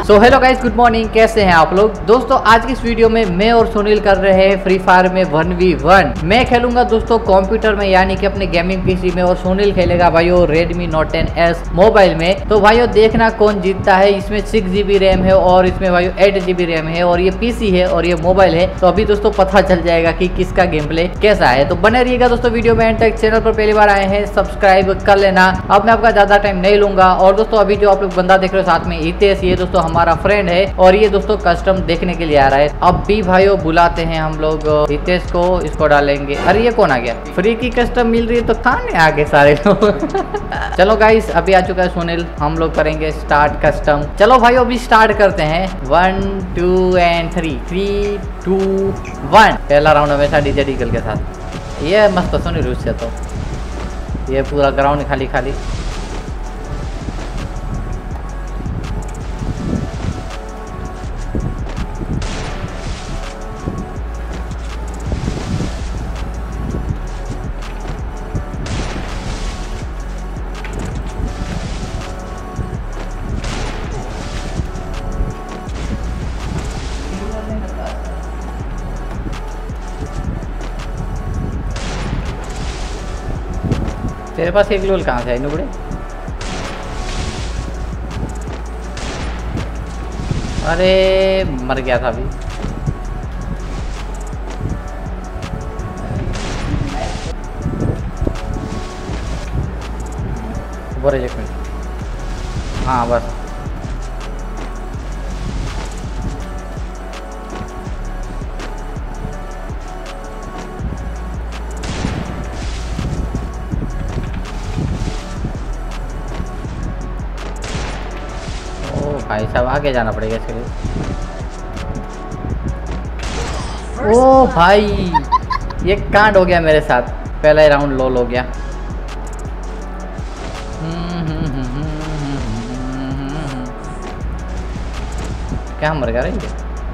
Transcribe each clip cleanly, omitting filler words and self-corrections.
सो hello guys, good morning. कैसे हैं आप लोग? दोस्तों आज की इस वीडियो में मैं और सुनील कर रहे हैं फ्री फायर में 1v1। मैं खेलूंगा दोस्तों कंप्यूटर में यानी कि अपने गेमिंग पीसी में, और सुनील खेलेगा भाइयों Redmi Note 10s मोबाइल में। तो भाइयों देखना कौन जीतता है। इसमें 6GB रैम है और इसमें भाइयों 8GB रैम है, और ये पीसी है और ये मोबाइल है। तो अभी दोस्तों पता चल जाएगा कि किसका गेम प्ले कैसा है। तो बने रहिएगा दोस्तों वीडियो में एंड तक। चैनल पर पहली बार आए हैं सब्सक्राइब कर लेना। अब मैं आपका ज्यादा टाइम नहीं लूंगा। और दोस्तों अभी जो आप लोग बंदा देख रहे हो साथ में हितेश, ये दोस्तों हमारा फ्रेंड है और ये दोस्तों कस्टम देखने के लिए आ रहा है। अब भी भाइयों बुलाते हैं हम लोग हितेश को, इसको डालेंगे। अरे ये कौन आ गया? फ्री की कस्टम मिल रही है तो खाने आ गए सारे लोग। चलो गाइस अभी आ चुका है सुनील, हम लोग करेंगे स्टार्ट कस्टम। चलो भाइयों अभी स्टार्ट करते हैं। 1 2 एंड 3 3 2 1। पहला राउंड हमेशा डीजे डीगल के साथ। ये मस्त सुनील उससे तो ये पूरा ग्राउंड खाली खाली। तेरे पास एक लोल कहाँ से आई नुबड़े? अरे मर गया था अभी। बोरे एक मिनट। हाँ बस भाई साहब आगे जाना पड़ेगा इसके लिए। ओ भाई ये कांड हो गया मेरे साथ। पहला ही राउंड लोल हो गया। क्या मर गया रे?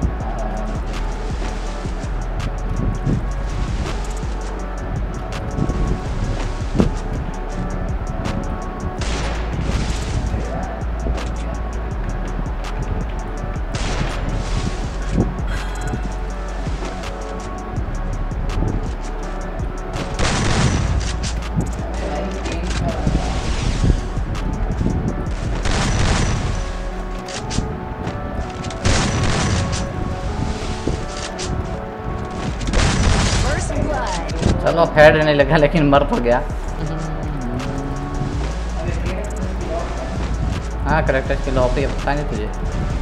चलो हेड नहीं लगा लेकिन मर तो गया। हाँ करेक्टर स्किल ऑफ है, पता नहीं तुझे?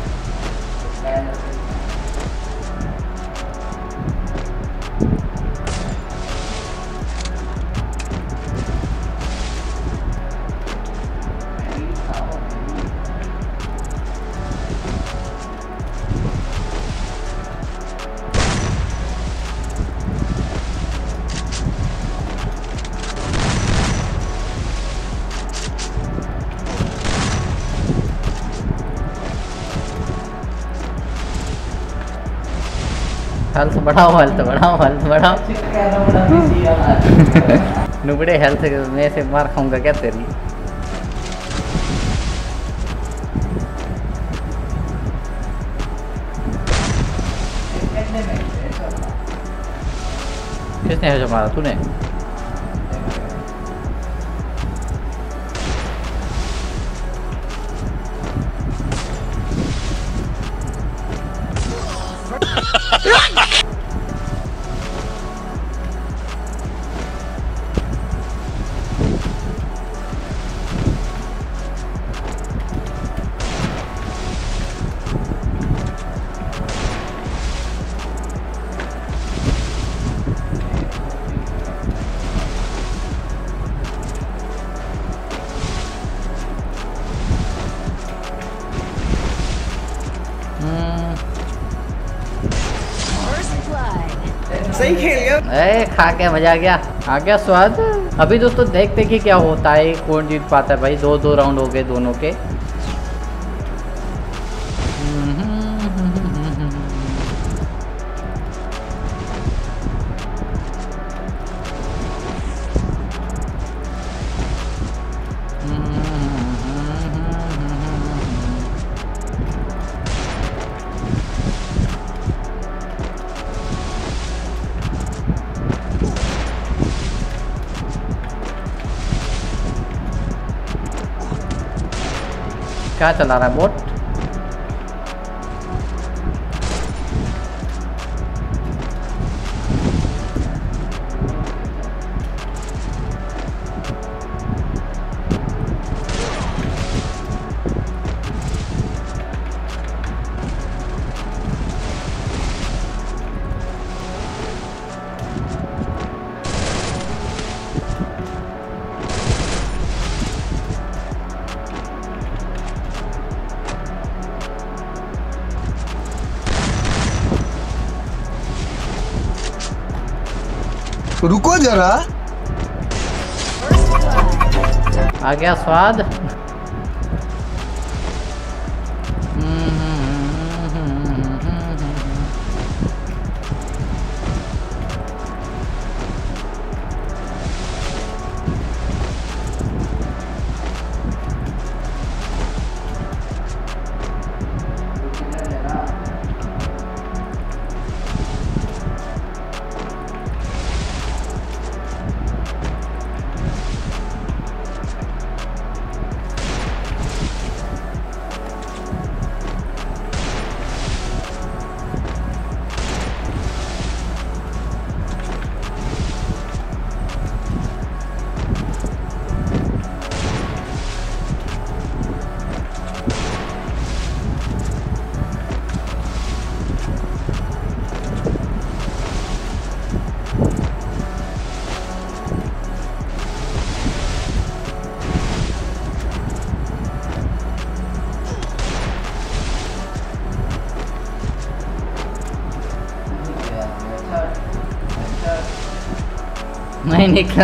हेल्थ बढ़ाओ, हेल्थ बढ़ाओ, हेल्थ बढ़ाओ। नुबड़े हेल्थ में से मार खाऊंगा क्या तेरी? किसने है जो मारा? तूने? सही खेल गया। खा के मजा आ गया स्वाद। अभी दोस्तों देखते कि क्या होता है, कौन जीत पाता है भाई। 2 राउंड हो गए दोनों के। क्या चला रहा है बोट? रुको जरा। आ गया स्वाद। नहीं निकला।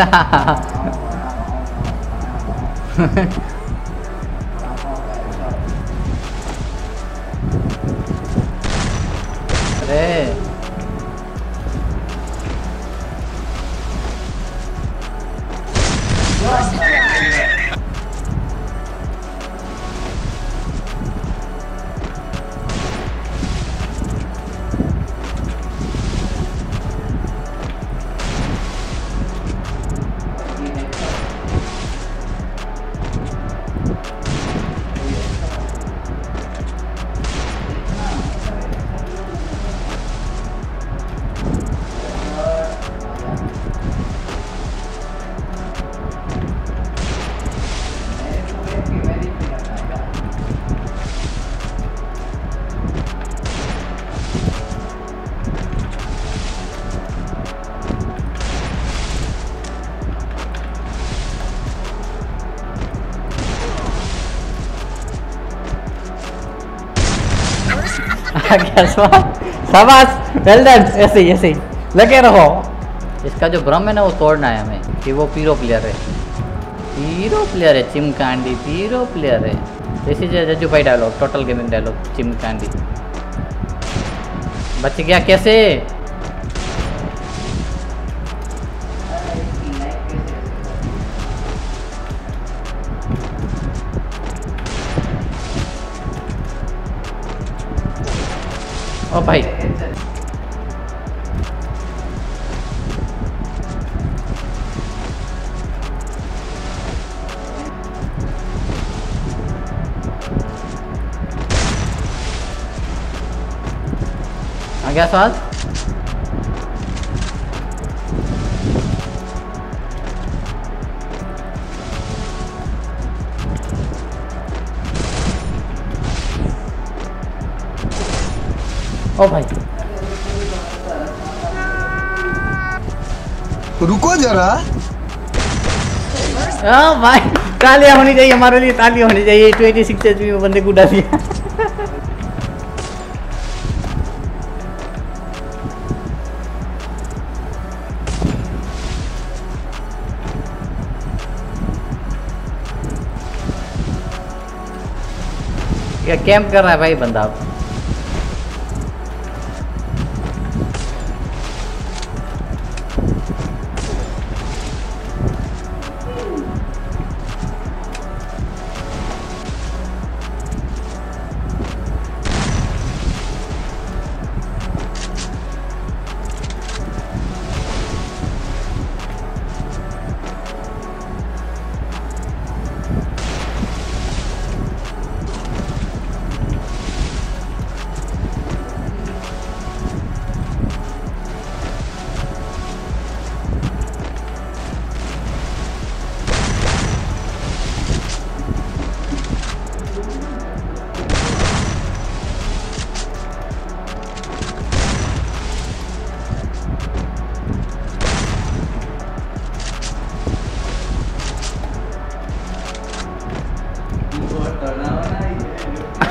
अरे शाबाश, वेल डन। ऐसे ही लगे रहो। इसका जो भ्रम है ना वो तोड़ना है हमें कि वो पीरो प्लेयर है। पीरो प्लेयर है चिमकांडी, पीरो प्लेयर है। जैसे जज्जू भाई डायलॉग, टोटल गेमिंग डायलॉग, चिमकांडी। बच गया कैसे? ओ भाई आ गया स्वाद। ओ भाई रुको जरा। भाई तालियां होनी चाहिए, हमारे लिए तालियां होनी चाहिए। 26 एचपी में बंदे को उड़ा दिया। क्या कैंप कर रहा है भाई बंदा।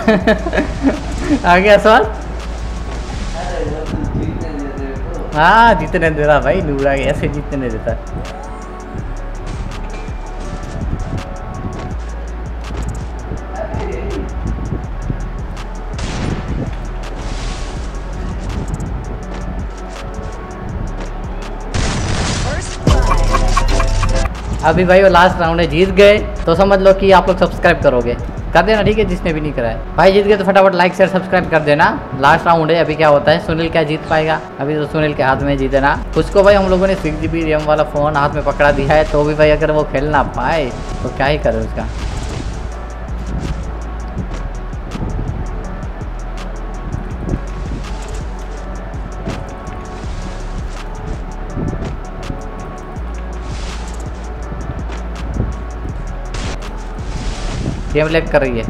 आ गया सवाल। हाँ जीतने दे रहा भाई, नूरा ऐसे जीतने नहीं देता। अभी भाई वो लास्ट राउंड है, जीत गए तो समझ लो कि आप लोग सब्सक्राइब करोगे, कर देना ठीक है जिसने भी नहीं करा है। भाई जीत गए तो फटाफट लाइक शेयर सब्सक्राइब कर देना। लास्ट राउंड है, अभी क्या होता है, सुनील क्या जीत पाएगा? अभी तो सुनील के हाथ में जीते ना। उसको भाई हम लोगों ने 6 GB रैम वाला फ़ोन हाथ में पकड़ा दिया है, तो भी भाई अगर वो खेल ना पाए तो क्या ही करे उसका। गेम लैग कर रही है।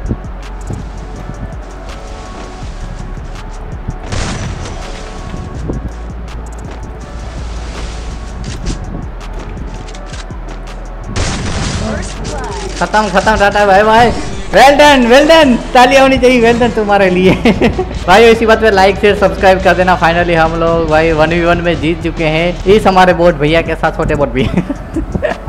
खत्म टाटा भाई भाई, वेल डन, तालियां होनी चाहिए, वेल डन तुम्हारे लिए। भाई इसी बात पे लाइक शेयर सब्सक्राइब कर देना। फाइनली हम लोग भाई 1v1 में जीत चुके हैं। इस हमारे बोट भैया के साथ, छोटे बोट भैया।